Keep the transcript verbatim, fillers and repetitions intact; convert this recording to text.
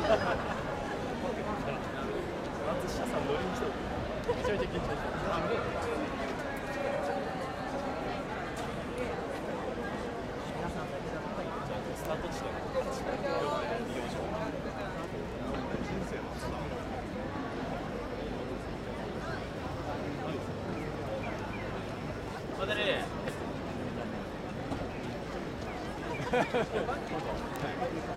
松下さん乗りに来た時めちゃめちゃ緊張したスタート地点よく利用しよう渡れ